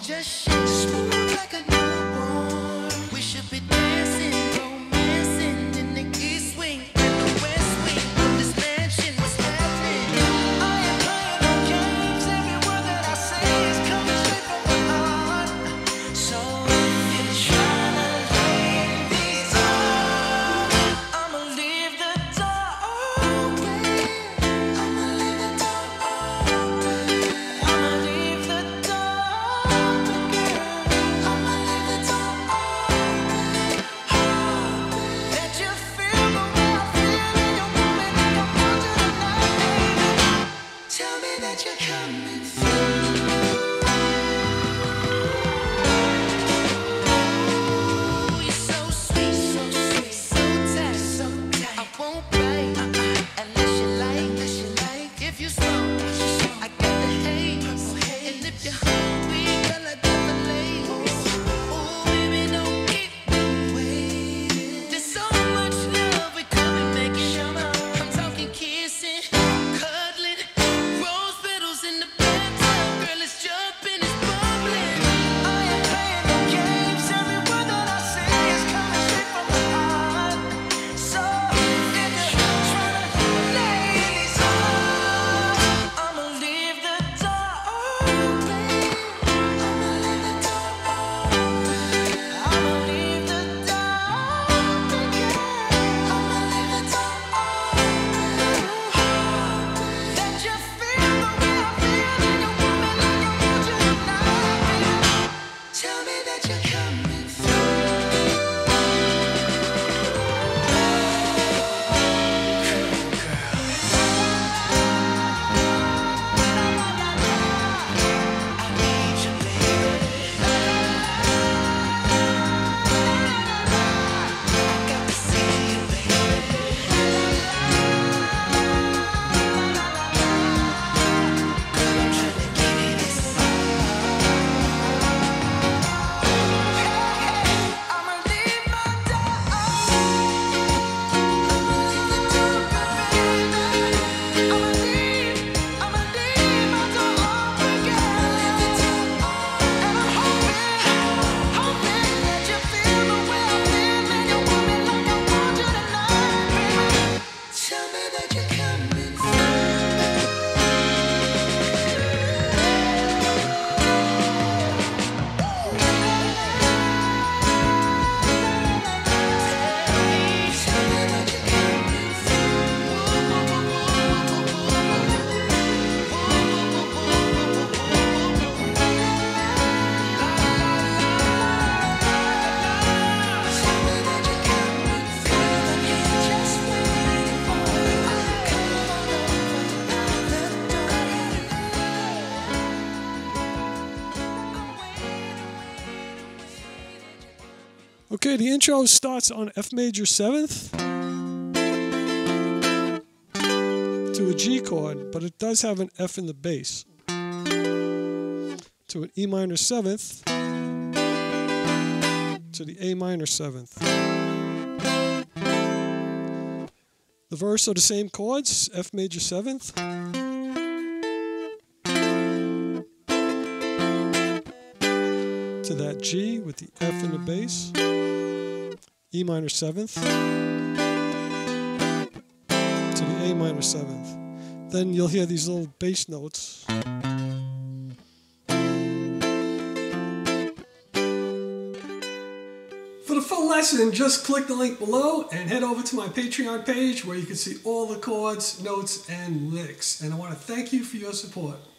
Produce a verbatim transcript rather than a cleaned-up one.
Just shake smooth like a newborn. We should be dancing, romancing in the east wing and the west wing of this mansion. What's happening? I am playing no games. Every word that I say is coming straight from my heart. So if you're trying to leave these arms, I'ma leave the door open. I'ma leave the door open. I'ma leave the door open, girl. I'ma leave the door open. That you feel the way I feel and you want me like I want you tonight, baby. Tell me that you're coming through. You're so sweet, so sweet, so tight, so tight. I won't bite unless you like, unless you like. If you smoke, I got the haze, and if you're hungry, girl, I got the lace. Ooh, baby, don't keep me waiting. There's so much love we could be making. I'm talking kissing, cuddling, rose petals in the bathtub. Girl, it's jumping, it's bubbling. I ain't playing no games. Every word that I say is coming straight from my heart. So if you're trying to lay these arms, I'ma leave the door open. I'ma leave the door open. I'ma leave the door open, girl. I'ma leave the door open. That you feel the way I feel and you want me like I want you tonight, baby. Tell me that you're coming through. I need you, baby. I got to see you, baby. I'm trying to give you this. I'ma leave my door open. I'ma leave the door open, baby. I'ma leave, I'ma leave my door open, girl. Leave the door open. And I'm hoping, hoping that you feel the way I feel and you want me like I want you tonight, baby. Tell me that you're coming through. Okay, the intro starts on F major seventh to a G chord, but it does have an F in the bass. To an E minor seventh to the A minor seventh. The verse are the same chords, F major seventh. To that G with the F in the bass. E minor seventh to the A minor seventh. Then you'll hear these little bass notes. For the full lesson, just click the link below and head over to my Patreon page where you can see all the chords, notes, and licks. And I want to thank you for your support.